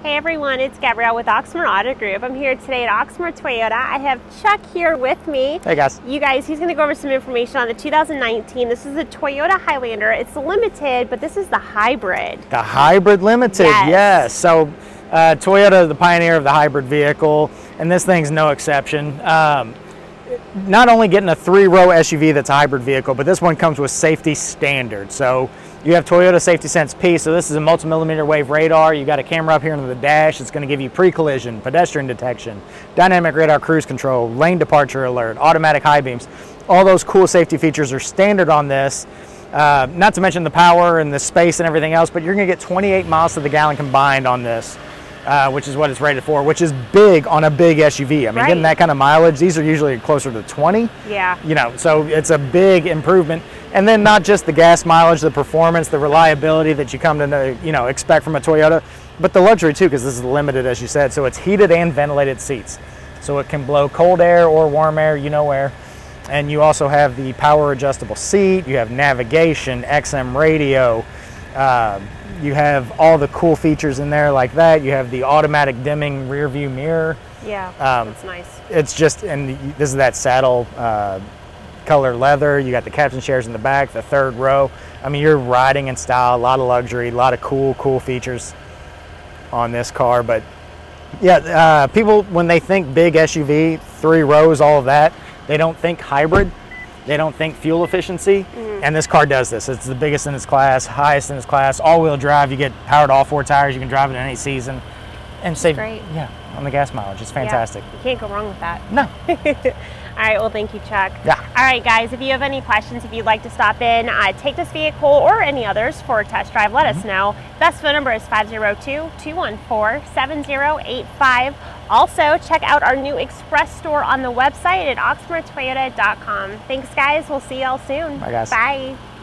Hey everyone, it's Gabrielle with Oxmoor Auto Group. I'm here today at Oxmoor Toyota. I have Chuck here with me. Hey guys. You guys, he's going to go over some information on the 2019. This is the Toyota Highlander. It's limited, but this is the hybrid. The Hybrid Limited, yes. So Toyota, the pioneer of the hybrid vehicle, and this thing's no exception. Not only getting a 3-row SUV that's a hybrid vehicle, but this one comes with safety standards. So you have Toyota Safety Sense P, so this is a multi-millimeter wave radar. You got a camera up here on the dash. It's going to give you pre-collision, pedestrian detection, dynamic radar cruise control, lane departure alert, automatic high beams. All those cool safety features are standard on this. Not to mention the power and the space and everything else, but you're going to get 28 miles to the gallon combined on this. Which is what it's rated for, which is big on a big SUV. I mean, getting that kind of mileage, these are usually closer to 20. Yeah. You know, so it's a big improvement. And then not just the gas mileage, the performance, the reliability that you come to know, expect from a Toyota, but the luxury too, because this is limited, as you said. So it's heated and ventilated seats. So it can blow cold air or warm air, where. And you also have the power adjustable seat. You have navigation, XM radio. You have all the cool features in there like that. You have the automatic dimming rear view mirror. Yeah, that's nice. It's just, and this is that saddle color leather. You got the captain chairs in the back, the 3rd row. I mean, you're riding in style, a lot of luxury, a lot of cool features on this car. But yeah, people, when they think big SUV, 3 rows, all of that, they don't think hybrid. They don't think fuel efficiency, and this car does this. It's the biggest in its class, highest in its class, all-wheel drive. You get powered all 4 tires. You can drive it in any season, and save on the gas mileage. It's fantastic. Yeah, you can't go wrong with that. No. All right, well, thank you, Chuck. Yeah. All right, guys, if you have any questions, if you'd like to stop in, take this vehicle or any others for a test drive, let us know. Best phone number is 502-214-7085. Also, check out our new express store on the website at oxmoortoyota.com. Thanks, guys. We'll see y'all soon. Bye, guys. Bye.